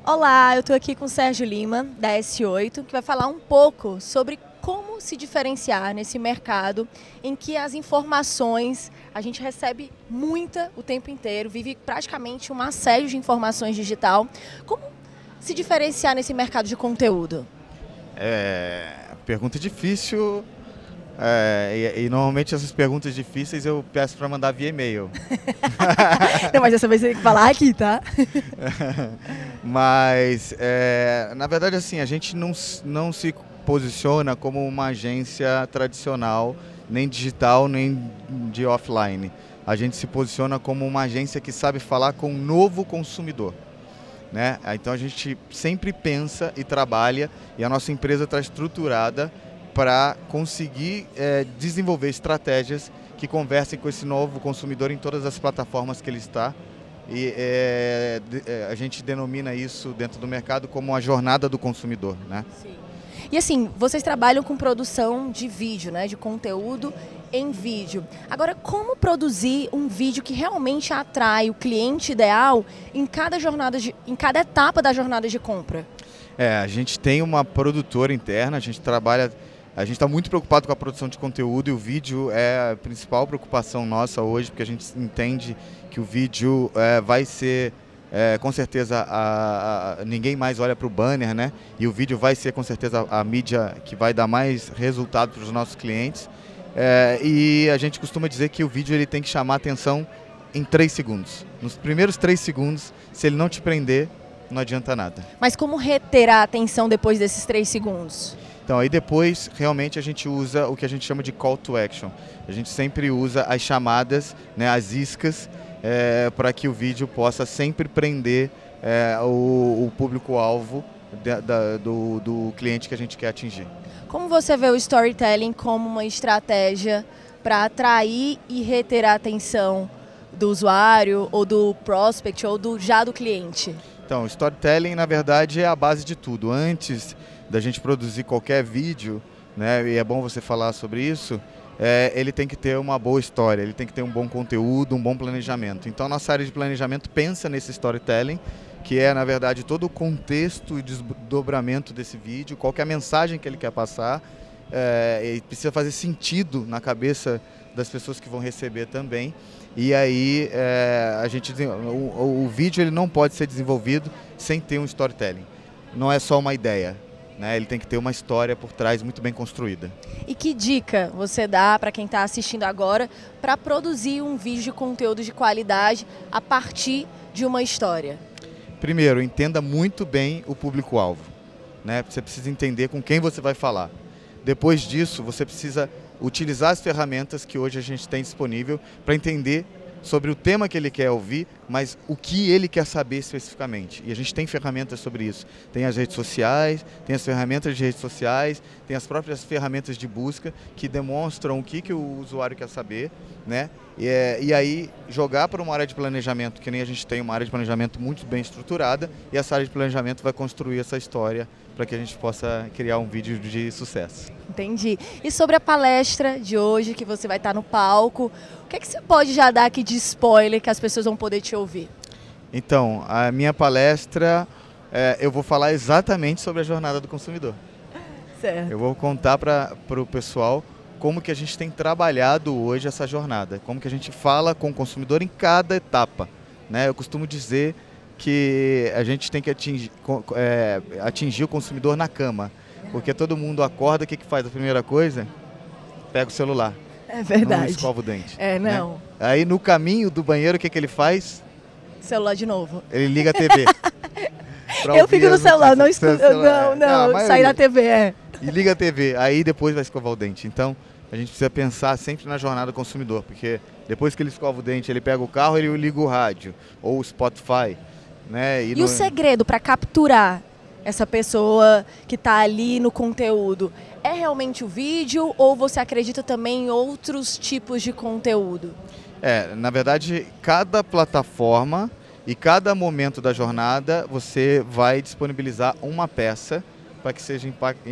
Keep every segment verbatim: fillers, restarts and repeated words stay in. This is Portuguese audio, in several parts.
Olá, eu estou aqui com o Sérgio Lima, da S oito, que vai falar um pouco sobre como se diferenciar nesse mercado em que as informações, a gente recebe muita o tempo inteiro, vive praticamente um assédio de informações digital. Como se diferenciar nesse mercado de conteúdo? É, pergunta difícil, é, e, e normalmente essas perguntas difíceis eu peço para mandar via e-mail. Não, mas dessa vez você tem que falar aqui, tá? Mas, é, na verdade, assim, a gente não, não se posiciona como uma agência tradicional, nem digital, nem de offline. A gente se posiciona como uma agência que sabe falar com um novo consumidor, né? Então a gente sempre pensa e trabalha, e a nossa empresa está estruturada para conseguir é, desenvolver estratégias que conversem com esse novo consumidor em todas as plataformas que ele está. E é, a gente denomina isso dentro do mercado como a jornada do consumidor, né? Sim. E assim, vocês trabalham com produção de vídeo, né? De conteúdo em vídeo. Agora, como produzir um vídeo que realmente atrai o cliente ideal em cada jornada, de, em cada etapa da jornada de compra? É, a gente tem uma produtora interna, a gente trabalha, a gente está muito preocupado com a produção de conteúdo, e o vídeo é a principal preocupação nossa hoje, porque a gente entende que o vídeo é, vai ser, é, com certeza, a, a, ninguém mais olha para o banner, né? E o vídeo vai ser, com certeza, a, a mídia que vai dar mais resultado para os nossos clientes. É, e a gente costuma dizer que o vídeo ele tem que chamar a atenção em três segundos. Nos primeiros três segundos, se ele não te prender, não adianta nada. Mas como reter a atenção depois desses três segundos? Então, aí depois, realmente, a gente usa o que a gente chama de call to action. A gente sempre usa as chamadas, né, as iscas, é, para que o vídeo possa sempre prender é, o, o público-alvo do, do cliente que a gente quer atingir. Como você vê o storytelling como uma estratégia para atrair e reter a atenção do usuário, ou do prospect, ou do, já do cliente? Então, o storytelling, na verdade, é a base de tudo. Antes da gente produzir qualquer vídeo, né, e é bom você falar sobre isso, é, ele tem que ter uma boa história, ele tem que ter um bom conteúdo, um bom planejamento. Então, nossa área de planejamento pensa nesse storytelling, que é, na verdade, todo o contexto e desdobramento desse vídeo, qual que é a mensagem que ele quer passar, é, e precisa fazer sentido na cabeça das pessoas que vão receber também. E aí, é, a gente, o, o vídeo ele não pode ser desenvolvido sem ter um storytelling. Não é só uma ideia, né? Ele tem que ter uma história por trás muito bem construída. E que dica você dá para quem está assistindo agora para produzir um vídeo de conteúdo de qualidade a partir de uma história? Primeiro, entenda muito bem o público-alvo, né? Você precisa entender com quem você vai falar. Depois disso, você precisa utilizar as ferramentas que hoje a gente tem disponível para entender sobre o tema que ele quer ouvir, mas o que ele quer saber especificamente. E a gente tem ferramentas sobre isso. Tem as redes sociais, tem as ferramentas de redes sociais, tem as próprias ferramentas de busca que demonstram o que, que o usuário quer saber, né? E, é, e aí jogar para uma área de planejamento, que nem a gente tem uma área de planejamento muito bem estruturada, e essa área de planejamento vai construir essa história para que a gente possa criar um vídeo de sucesso. Entendi. E sobre a palestra de hoje, que você vai estar no palco, o que é que você pode já dar aqui de spoiler que as pessoas vão poder te ouvir? Então, a minha palestra, é, eu vou falar exatamente sobre a jornada do consumidor. Certo. Eu vou contar para o pessoal como que a gente tem trabalhado hoje essa jornada, como que a gente fala com o consumidor em cada etapa, né? Eu costumo dizer que a gente tem que atingir, é, atingir o consumidor na cama, porque todo mundo acorda, o que, que faz a primeira coisa? Pega o celular. É verdade. Não escova o dente. É, não. Né? Aí no caminho do banheiro, o que, que ele faz? Celular de novo. Ele liga a T V. Eu fico no celular, não escuto. Não, não, não sair da T V, é. E liga a T V, aí depois vai escovar o dente. Então, a gente precisa pensar sempre na jornada do consumidor, porque depois que ele escova o dente, ele pega o carro, ele liga o rádio, ou o Spotify, né? E, e no... o segredo para capturar essa pessoa que está ali no conteúdo, é realmente o vídeo, ou você acredita também em outros tipos de conteúdo? É, na verdade, cada plataforma e cada momento da jornada, você vai disponibilizar uma peça para que seja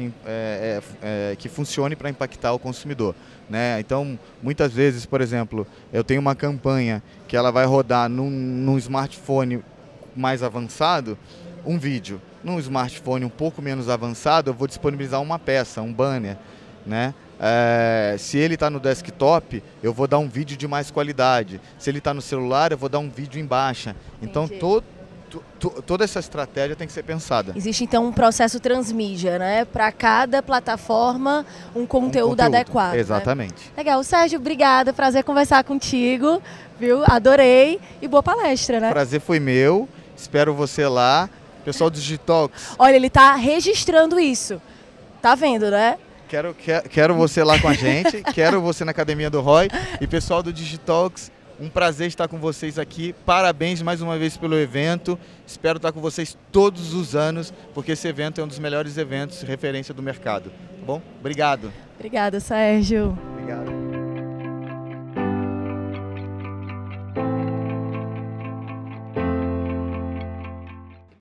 é, é, que funcione para impactar o consumidor, né? Então, muitas vezes, por exemplo, eu tenho uma campanha que ela vai rodar num, num smartphone mais avançado, um vídeo. Num smartphone um pouco menos avançado, eu vou disponibilizar uma peça, um banner, né? É, se ele está no desktop, eu vou dar um vídeo de mais qualidade. Se ele está no celular, eu vou dar um vídeo em baixa. Então, todo toda essa estratégia tem que ser pensada. Existe então um processo transmídia, né? Para cada plataforma, um conteúdo, um conteúdo adequado. Exatamente. Né? Legal. Sérgio, obrigada. Prazer conversar contigo, viu? Adorei e boa palestra, né? Prazer foi meu. Espero você lá. Pessoal do Digitalks. Olha, ele está registrando isso. Tá vendo, né? Quero, quero, quero você lá com a gente. Quero você na Academia do Roy. E pessoal do Digitalks, um prazer estar com vocês aqui. Parabéns mais uma vez pelo evento. Espero estar com vocês todos os anos, porque esse evento é um dos melhores eventos referência do mercado. Tá bom? Obrigado. Obrigada, Sérgio. Obrigado.